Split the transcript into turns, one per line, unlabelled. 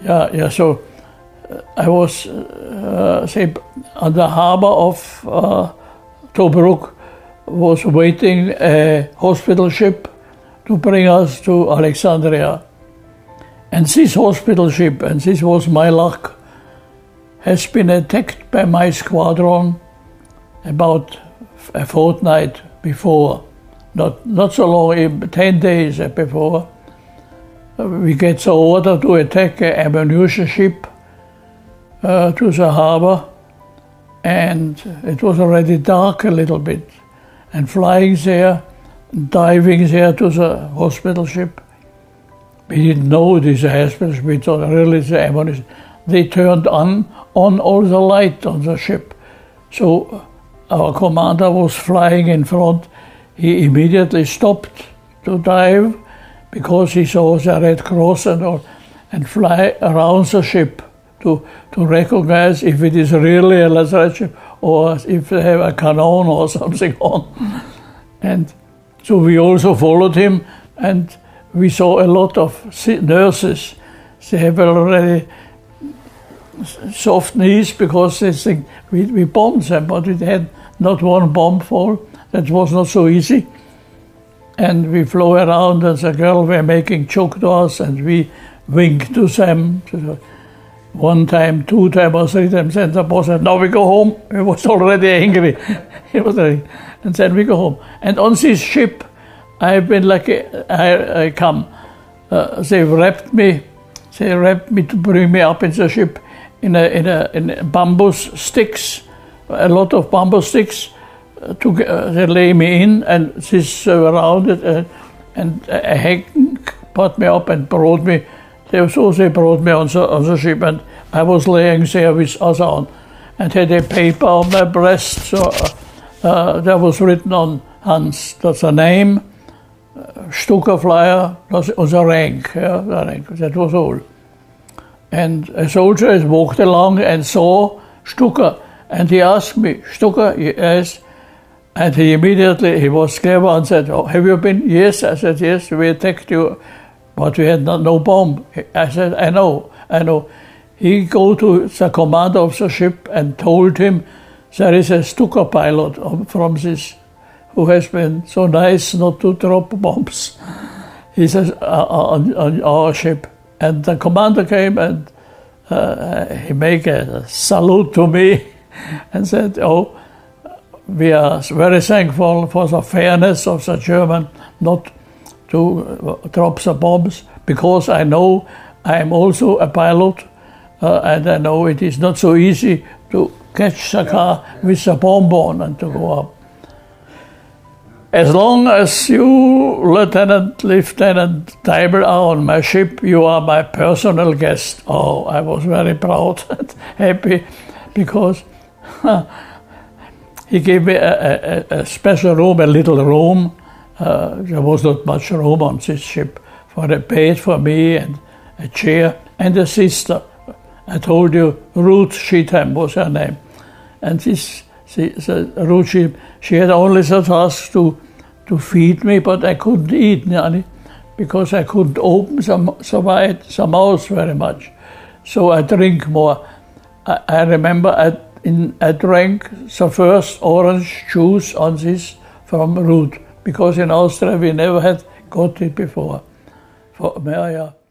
Yeah. So I was, say, on the harbor of Tobruk, was waiting a hospital ship to bring us to Alexandria. And this hospital ship, and this was my luck, has been attacked by my squadron about a fortnight before. Not so long, 10 days before. We get the order to attack an ammunition ship to the harbor, and it was already dark a little bit. And flying there, diving there to the hospital ship, we didn't know this hospital ship. We thought really the ammunition. They turned on all the light on the ship. So our commander was flying in front. He immediately stopped to dive because he saw the Red Cross and all, and fly around the ship to recognize if it is really a lazaret ship or if they have a cannon or something on. And so we also followed him, and we saw a lot of nurses. They have already soft knees because they think we bombed them, but we had not one bomb fall. That was not so easy. And we flew around, and the girls were making joke to us, and we winked to them. One time, 2 times, or 3 times, and the boss said, "Now we go home." He was already angry. And then we go home. And on this ship, I've been lucky. I come. They wrapped me to bring me up in the ship in a bamboo sticks, a lot of bamboo sticks. They lay me in, and this around it, and a hack put me up and brought me. They brought me on the ship, and I was laying there with us on, and had a paper on my breast. So there was written on Hans, that's a name, Stuka flyer, was a rank, the rank. That was all. And a soldier walked along and saw Stuka, and he asked me, "Stuka?" Yes. And he was clever and said, "Oh, have you been?" "Yes." I said, "Yes, we attacked you, but we had no bomb." I said, I know. He go to the commander of the ship and told him there is a Stuka pilot from this who has been so nice not to drop bombs. He says, on our ship. And the commander came, and he made a salute to me and said, "Oh, we are very thankful for the fairness of the German not to drop the bombs, because I know I am also a pilot, and I know it is not so easy to catch the car with the bomb on and to go up. As long as you, Lieutenant Deibl, are on my ship, you are my personal guest." Oh, I was very proud and happy, because he gave me a special room, a little room. There was not much room on this ship, for a bed for me and a chair and a sister. I told you Ruth Sheetham was her name. And Ruth, she had only the task to feed me, but I couldn't eat, because I couldn't open the mouth very much. So I drink more. I remember I drank the first orange juice on this from Ruth, because in Austria we never had got it before.